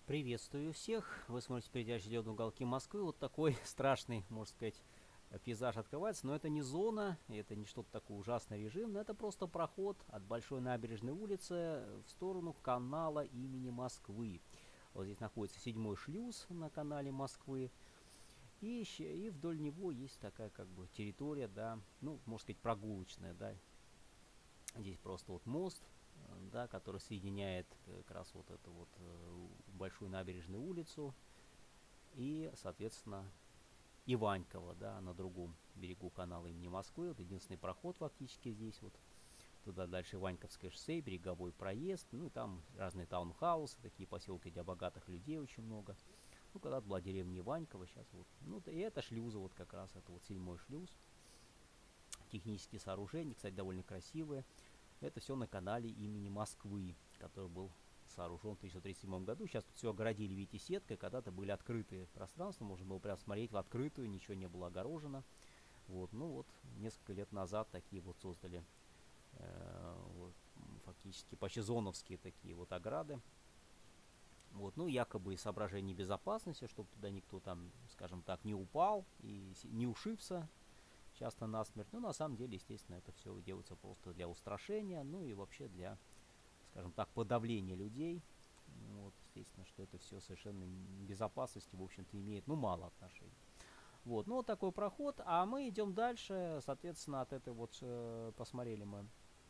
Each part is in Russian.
Приветствую всех! Вы смотрите передачу «Зеленые уголки Москвы». Вот такой страшный, можно сказать, пейзаж открывается. Но это не зона, это не что-то такое ужасный режим. Это просто проход от Большой набережной улицы в сторону канала имени Москвы. Вот здесь находится 7-й шлюз на канале Москвы. И вдоль него есть такая как бы территория, да, ну, можно сказать, прогулочная, да. Здесь просто вот мост, да, который соединяет как раз вот эту вот Большую набережную улицу и, соответственно, Иваньково, да, на другом берегу канала имени Москвы. Вот единственный проход фактически здесь вот. Туда дальше Иваньковское шоссе, береговой проезд. Ну и там разные таунхаусы, такие поселки для богатых людей очень много. Ну, когда-то была деревня Иваньково, сейчас вот. Ну, и это шлюзы вот как раз, это вот 7-й шлюз. Технические сооружения, кстати, довольно красивые. Это все на канале имени Москвы, который был сооружен в 1937 году. Сейчас тут все огородили, видите, сеткой. Когда-то были открытые пространства, можно было прям смотреть в открытую, ничего не было огорожено. Вот, ну вот, несколько лет назад такие вот создали вот, фактически почти зоновские такие вот ограды. Вот, ну, якобы из соображений безопасности, чтобы туда никто там, скажем так, не упал и не ушибся часто насмерть. Но на самом деле, естественно, это все делается просто для устрашения, ну и вообще для, скажем так, подавления людей. Вот, естественно, что это все совершенно безопасности, в общем-то, имеет, ну, мало отношений. Вот, ну, вот такой проход, а мы идем дальше, соответственно, от этой вот, посмотрели мы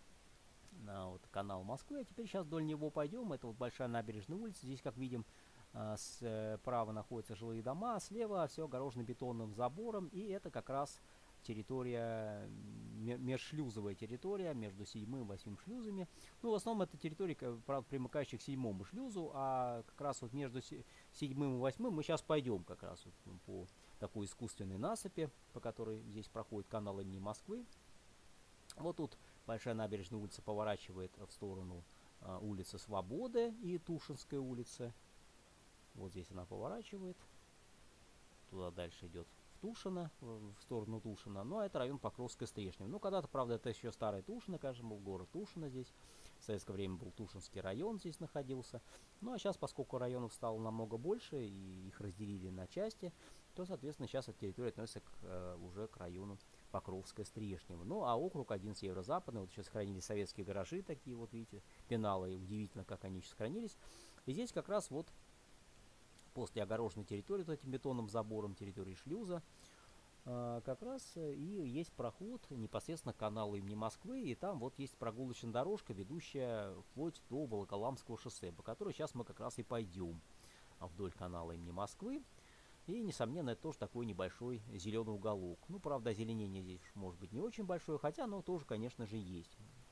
на вот канал Москвы, а теперь сейчас вдоль него пойдем, это вот Большая набережная улица, здесь, как видим, справа находятся жилые дома, а слева все огорожено бетонным забором, и это как раз территория, межшлюзовая территория между 7-м и 8-м шлюзами. Ну, в основном это территория, правда, примыкающая к 7-му шлюзу, а как раз вот между 7-м и 8-м мы сейчас пойдем как раз вот по такой искусственной насыпи, по которой здесь проходит канал имени Москвы. Вот тут Большая набережная улица поворачивает в сторону улицы Свободы и Тушинской улицы. Вот здесь она поворачивает. Туда дальше идет в Тушино, в сторону Тушина. Ну, а это район Покровская Стрешнева. Ну, когда-то, правда, это еще старый Тушино, конечно, был город Тушино здесь. В советское время был Тушинский район здесь находился. Ну, а сейчас, поскольку районов стало намного больше, и их разделили на части, то, соответственно, сейчас эта территория относится уже к району Покровская Стрешнева. Ну, а округ один северо-западный. Вот сейчас сохранились советские гаражи такие, вот видите, пеналы. И удивительно, как они сейчас сохранились. И здесь как раз вот после огороженной территории, вот этим бетонным забором территории шлюза, как раз и есть проход непосредственно к каналу имени Москвы, и там вот есть прогулочная дорожка, ведущая вплоть до Волоколамского шоссе, по которой сейчас мы как раз и пойдем вдоль канала имени Москвы. И, несомненно, это тоже такой небольшой зеленый уголок. Ну, правда, озеленение здесь может быть не очень большое, хотя оно тоже, конечно же, есть.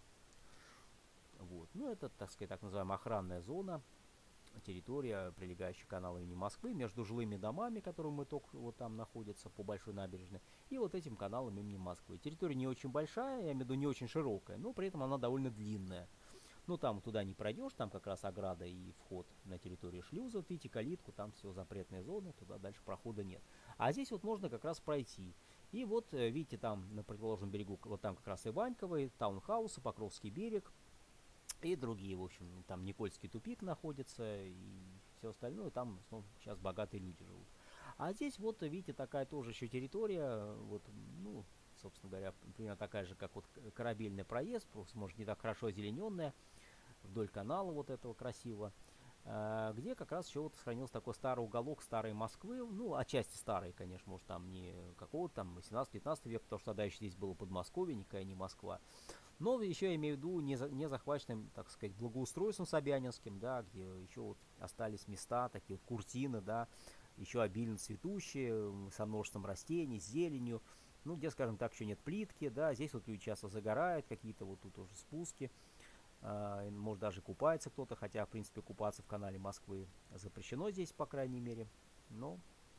Вот. Ну, это, так сказать, так называемая охранная зона, территория, прилегающая к каналу имени Москвы, между жилыми домами, которые мы только вот там находятся по Большой набережной, и вот этим каналом имени Москвы. Территория не очень большая, я имею в виду не очень широкая, но при этом она довольно длинная. Ну, там туда не пройдешь, там как раз ограда и вход на территорию шлюза, вот видите, калитку, там все запретные зоны, туда дальше прохода нет. А здесь вот можно как раз пройти. И вот, видите, там на противоположном берегу, вот там как раз Иваньково, и таунхаусы, Покровский берег, и другие, в общем, там Никольский тупик находится, и все остальное, там ну, сейчас богатые люди живут. А здесь вот, видите, такая тоже еще территория, вот, ну, собственно говоря, примерно такая же, как вот корабельный проезд, просто, может, не так хорошо озелененная, вдоль канала вот этого красиво, где как раз еще вот сохранился такой старый уголок старой Москвы, ну, отчасти старый, конечно, может, там не какого-то там 18-19 века, потому что тогда еще здесь было Подмосковье, никакая не Москва. Но еще я имею в виду не захваченным, так сказать, благоустройством Собянинским, да, где еще вот остались места, такие вот куртины, да, еще обильно цветущие, со множеством растений, с зеленью, ну, где, скажем так, еще нет плитки, да, здесь вот люди часто загорают, какие-то вот тут уже спуски, может даже купается кто-то, хотя, в принципе, купаться в канале Москвы запрещено здесь, по крайней мере, но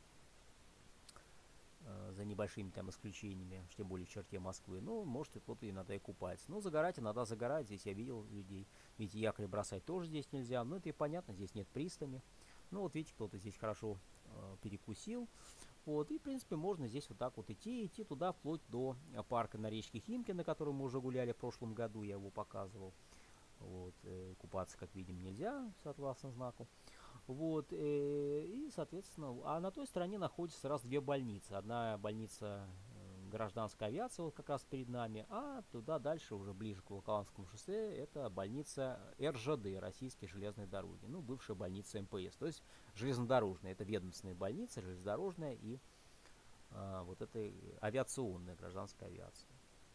за небольшими там исключениями, тем более в черте Москвы. Ну, может, и кто-то иногда и купается. Но загорать иногда загорать, здесь я видел людей. Видите, якорь бросать тоже здесь нельзя. Ну, это и понятно, здесь нет пристани. Ну, вот видите, кто-то здесь хорошо перекусил. Вот, и, в принципе, можно здесь вот так вот идти туда, вплоть до парка на речке Химки, на котором мы уже гуляли в прошлом году, я его показывал. Вот, купаться, как видим, нельзя, согласно знаку. Вот, и, соответственно, а на той стороне находится сразу две больницы. Одна больница гражданской авиации, вот как раз перед нами, а туда дальше, уже ближе к Волоколамскому шоссе, это больница РЖД, Российские железные дороги, ну, бывшая больница МПС, то есть железнодорожная, это ведомственная больница, железнодорожная и вот это авиационная, гражданская авиация.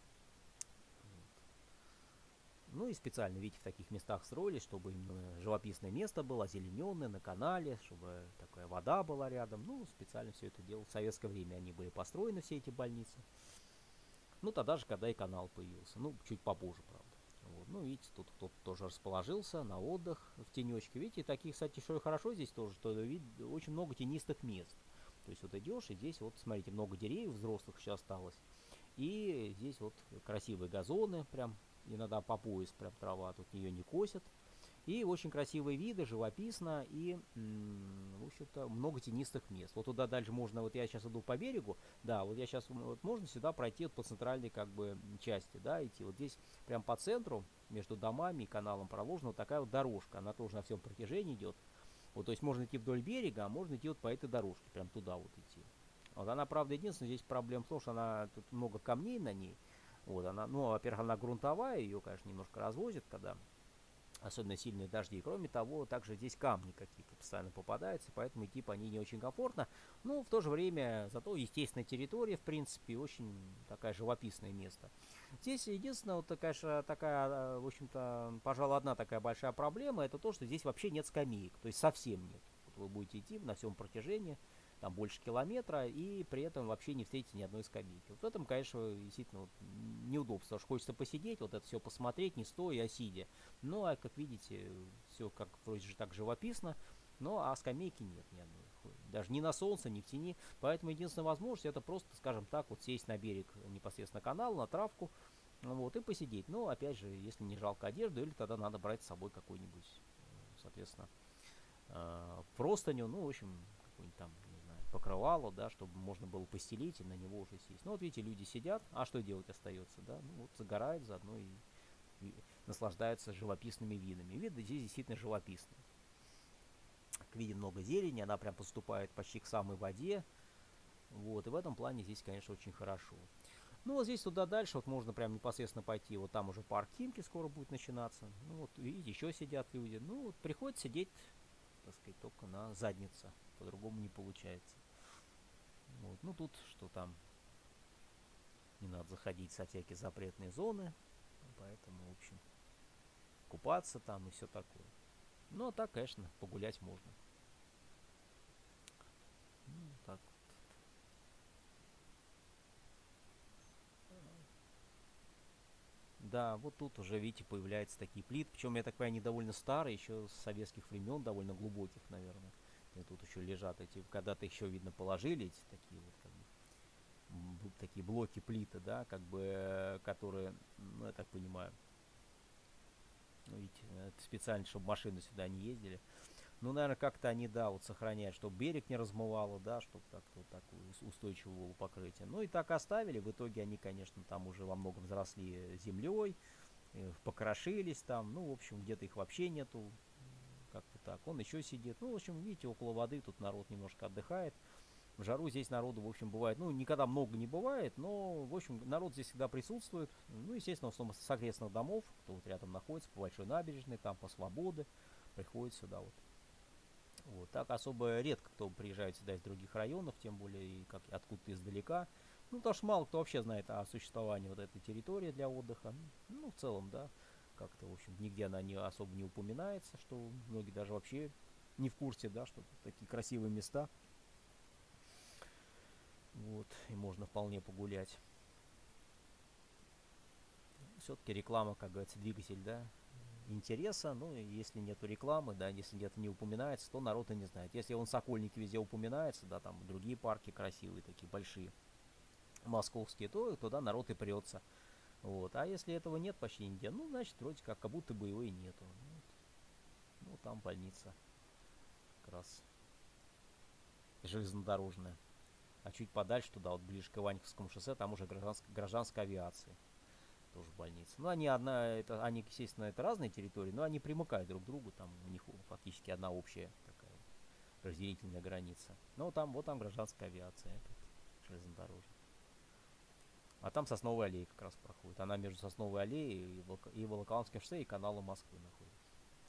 Ну и специально, видите, в таких местах строились, чтобы именно живописное место было, озелененное, на канале, чтобы такая вода была рядом. Ну, специально все это делал. В советское время они были построены, все эти больницы. Ну, тогда же, когда и канал появился. Ну, чуть попозже, правда. Вот. Ну, видите, тут кто-то тоже расположился на отдых в тенечке. Видите, таких, кстати, что и хорошо здесь тоже, что очень много тенистых мест. То есть вот идешь, и здесь вот, смотрите, много деревьев взрослых еще осталось. И здесь вот красивые газоны, прям иногда по пояс прям трава, тут ее не косят. И очень красивые виды, живописно и, в общем-то, много тенистых мест. Вот туда дальше можно, вот я сейчас иду по берегу, да, вот я сейчас, вот можно сюда пройти вот по центральной, как бы, части, да, идти. Вот здесь прям по центру, между домами и каналом проложена вот такая вот дорожка, она тоже на всем протяжении идет. Вот, то есть можно идти вдоль берега, а можно идти вот по этой дорожке, прям туда вот идти. Вот она, правда, единственное, здесь проблема в том, что она, тут много камней на ней. Вот она, ну, во-первых, она грунтовая, ее, конечно, немножко развозит, когда особенно сильные дожди. И кроме того, также здесь камни какие-то постоянно попадаются, поэтому идти по ней не очень комфортно. Но в то же время, зато естественная территория, в принципе, очень такая живописное место. Здесь единственное, вот такая, в общем-то, пожалуй, одна такая большая проблема, это то, что здесь вообще нет скамеек, то есть совсем нет. Вот вы будете идти на всем протяжении, там больше километра, и при этом вообще не встретите ни одной скамейки. Вот в этом, конечно, действительно вот, неудобство, потому что хочется посидеть, вот это все посмотреть, не стоя, а сидя. Ну, а как видите, все как вроде же так живописно, но а скамейки нет ни одной. Даже ни на солнце, ни в тени. Поэтому единственная возможность это просто, скажем так, вот сесть на берег непосредственно канала, на травку, вот, и посидеть. Но, опять же, если не жалко одежду, или тогда надо брать с собой какой-нибудь, соответственно, простыню, ну, в общем, какой-нибудь там, не знаю, покрывало, да, чтобы можно было постелить и на него уже сесть. Ну, вот видите, люди сидят, а что делать остается, да, ну, вот загорают заодно и наслаждаются живописными видами. Виды здесь действительно живописные. Видим много зелени, она прям поступает почти к самой воде, вот, и в этом плане здесь, конечно, очень хорошо. Ну, вот здесь туда дальше, вот можно прям непосредственно пойти, вот там уже парк Химки скоро будет начинаться. Ну, вот, видите, еще сидят люди. Ну, вот приходится сидеть, так сказать, только на заднице. По-другому не получается. Вот. Ну, тут что там, не надо заходить со всякие запретные зоны. Поэтому, в общем, купаться там и все такое. Ну, а так, конечно, погулять можно. Ну, так. Да, вот тут уже, видите, появляются такие плиты. Причем, я так понимаю, они довольно старые, еще с советских времен, довольно глубоких, наверное. И тут еще лежат эти, когда-то еще, видно, положили эти такие вот, как бы, такие блоки плиты, да, как бы, которые, ну, я так понимаю, ну, видите, это специально, чтобы машины сюда не ездили. Ну, наверное, как-то они, да, вот сохраняют, чтобы берег не размывало, да, чтобы как-то вот такое устойчивое было покрытие. Ну и так оставили. В итоге они, конечно, там уже во многом заросли землей, покрошились там. Ну, в общем, где-то их вообще нету. Как-то так. Он еще сидит. Ну, в общем, видите, около воды тут народ немножко отдыхает. В жару здесь народу, в общем, бывает, ну, никогда много не бывает, но, в общем, народ здесь всегда присутствует. Ну, естественно, в основном с окрестных домов, кто вот рядом находится, по Большой набережной, там, по Свободе, приходит сюда вот. Вот. Так особо редко кто приезжает сюда из других районов, тем более и как откуда-то издалека. Ну, потому что мало кто вообще знает о существовании вот этой территории для отдыха. Ну, в целом, да, как-то, в общем, нигде она не особо не упоминается, что многие даже вообще не в курсе, да, что тут такие красивые места. Вот, и можно вполне погулять. Все-таки реклама, как говорится, двигатель, да, интереса. Ну, и если нету рекламы, да, если где-то не упоминается, то народ и не знает. Если он Сокольники везде упоминается, да, там другие парки красивые, такие большие, московские, то туда народ и прется. Вот. А если этого нет почти нигде, ну, значит, вроде как будто бы его и нету. Вот. Ну, там больница как раз железнодорожная. А чуть подальше туда, вот ближе к Иваньковскому шоссе, там уже гражданская авиация. Тоже больница. Ну, они, естественно, это разные территории, но они примыкают друг к другу, там у них фактически одна общая такая вот разделительная граница. Но там, вот там гражданская авиация, опять, железнодорожная. А там Сосновая аллея как раз проходит. Она между Сосновой аллеей и Волоколамским шоссе и каналом Москвы находится.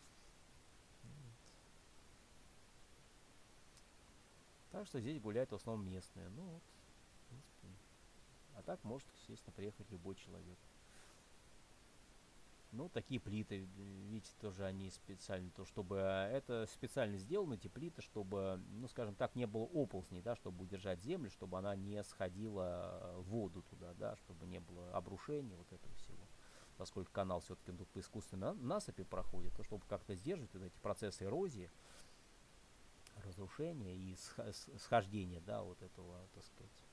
Так что здесь гуляют в основном местные. Ну вот, в принципе. А так может, естественно, приехать любой человек. Ну, такие плиты, видите, тоже они специально, то, чтобы это специально сделаны, эти плиты, чтобы, ну, скажем так, не было оползней, да, чтобы удержать землю, чтобы она не сходила в воду туда, да, чтобы не было обрушений вот этого всего. Поскольку канал все-таки тут по искусственной насыпи проходит, то чтобы как-то сдерживать вот эти процессы эрозии, разрушения и схождения, да, вот этого, так сказать,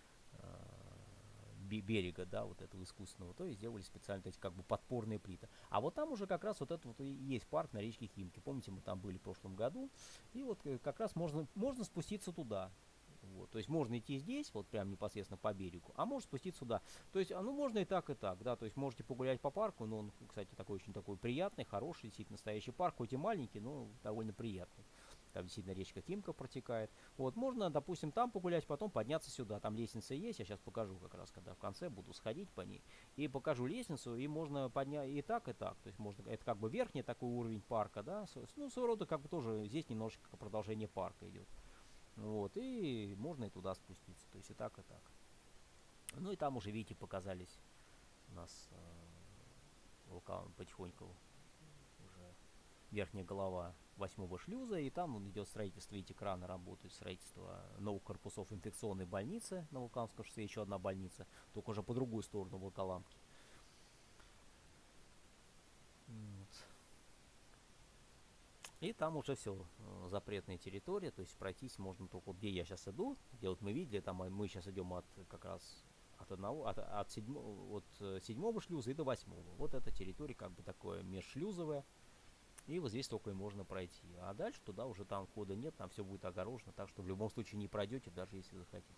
берега, да, вот этого искусственного, то и сделали специально эти как бы подпорные плиты. А вот там уже как раз вот это вот и есть парк на речке Химки. Помните, мы там были в прошлом году, и вот как раз можно спуститься туда. Вот, то есть можно идти здесь, вот прям непосредственно по берегу, а можно спуститься сюда. То есть, ну, можно и так, да, то есть можете погулять по парку, но он, кстати, такой очень такой приятный, хороший, действительно настоящий парк, хоть и маленький, но довольно приятный. Там действительно речка Химка протекает. Вот, можно, допустим, там погулять, потом подняться сюда. Там лестница есть, я сейчас покажу как раз, когда в конце буду сходить по ней. И покажу лестницу, и можно поднять и так, и так. То есть можно, это как бы верхний такой уровень парка, да. Ну, своего рода как бы тоже здесь немножечко продолжение парка идет. Вот, и можно и туда спуститься. То есть и так, и так. Ну и там уже, видите, показались у нас вулкан потихоньку уже верхняя голова 8-го шлюза, и там идет строительство, видите, краны работают, строительство новых корпусов инфекционной больницы на Волоколамском шоссе, еще одна больница, только уже по другую сторону Волоколамки. Вот. И там уже все, запретная территория, то есть пройтись можно только вот где я сейчас иду, где вот мы видели, там мы сейчас идем от как раз от 7-го шлюза и до 8-го. Вот эта территория как бы такое межшлюзовая. И вот здесь только и можно пройти. А дальше туда уже там входа нет, там все будет огорожено, так что в любом случае не пройдете, даже если захотите.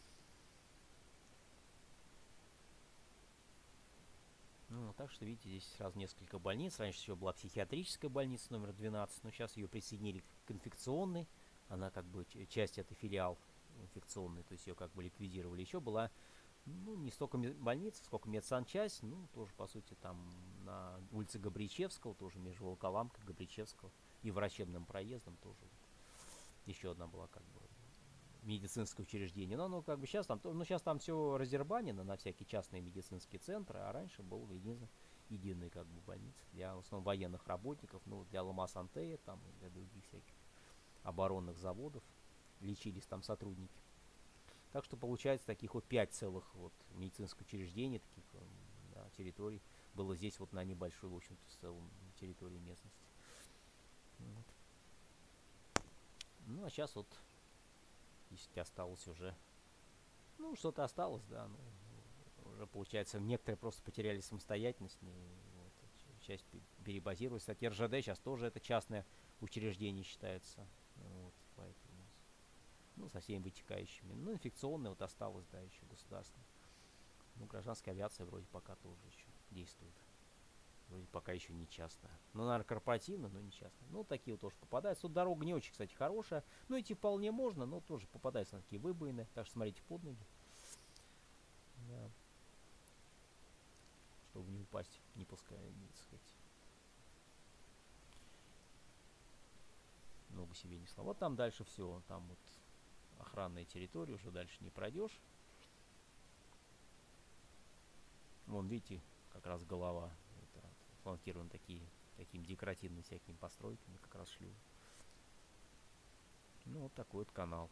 Ну, так что, видите, здесь сразу несколько больниц. Раньше еще была психиатрическая больница номер 12, но сейчас ее присоединили к инфекционной. Она как бы часть, это филиал инфекционный, то есть ее как бы ликвидировали. Еще была, ну, не столько больница, сколько медсанчасть, ну, тоже, по сути, там на улице Габричевского, тоже между Волоколамкой, Габричевского и врачебным проездом тоже. Еще одна была как бы медицинское учреждение. Но оно как бы сейчас там, ну, сейчас там все раздербанено на всякие частные медицинские центры, а раньше был единый как бы больница для в основном военных работников, ну, для Лома-Сантея, там, и для других всяких оборонных заводов лечились там сотрудники. Так что получается таких вот 5 целых вот медицинских учреждений, таких, да, территорий было здесь вот на небольшой, в общем-то, в целом территории местности. Вот. Ну, а сейчас вот, если осталось уже, ну, что-то осталось, да, ну, уже, получается, некоторые просто потеряли самостоятельность, вот, часть перебазировалась. Кстати, РЖД сейчас тоже это частное учреждение считается, вот, поэтому, ну, со всеми вытекающими. Ну, инфекционное вот осталось, да, еще государственное. Ну, гражданская авиация вроде пока тоже еще действует. Вроде пока еще не частная. Ну, наверное, корпоративно, но не частная. Ну, такие вот тоже попадаются. Тут дорога не очень, кстати, хорошая. Ну, идти вполне можно, но тоже попадаются на такие выбоины. Так что смотрите под ноги. Да. Чтобы не упасть, не пускай, не, так сказать, ногу себе не сломать. Вот там дальше все. Там вот охранная территория, уже дальше не пройдешь. Вон, видите, как раз голова. Это фланкированы такими декоративными всякими постройками, как раз шлюз. Ну, вот такой вот канал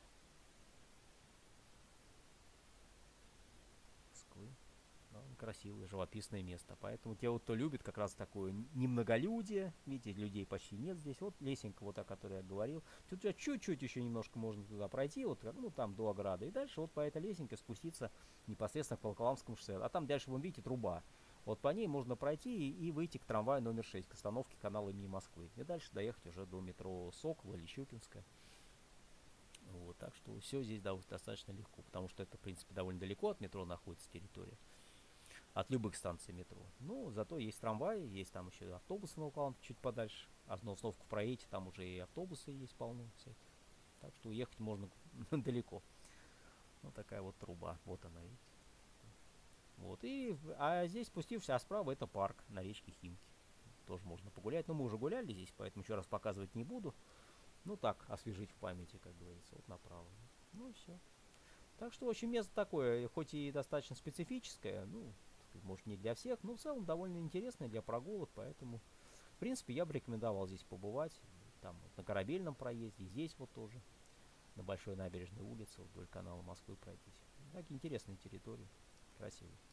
Москвы. Да, красивое, живописное место. Поэтому те, вот, кто любит как раз такое немноголюдие, видите, людей почти нет здесь. Вот лесенка, вот о которой я говорил. Тут чуть-чуть еще немножко можно туда пройти, вот, ну, там до ограды. И дальше вот по этой лесенке спуститься непосредственно к Волоколамскому шоссе. А там дальше, вон, видите, труба. Вот по ней можно пройти и выйти к трамваю номер 6, к остановке канала имени Москвы. И дальше доехать уже до метро Сокола или Щукинская. Вот, так что все здесь достаточно легко, потому что это, в принципе, довольно далеко от метро находится территория. От любых станций метро. Ну, зато есть трамваи, есть там еще автобусы на Волоколамке чуть подальше. А на Сновку проедете, там уже и автобусы есть полно всяких. Так что уехать можно далеко. Вот такая вот труба. Вот она, видите. Вот. А здесь, спустившись, справа это парк на речке Химки. Тоже можно погулять. Но мы уже гуляли здесь, поэтому еще раз показывать не буду. Ну так, освежить в памяти, как говорится. Вот направо. Ну и все. Так что очень место такое, хоть и достаточно специфическое, ну, может не для всех, но в целом довольно интересное для прогулок, поэтому, в принципе, я бы рекомендовал здесь побывать. Там вот, на Корабельном проезде, и здесь вот тоже, на Большой набережной улице, вдоль канала Москвы пройтись. Такие интересные территории, красивые.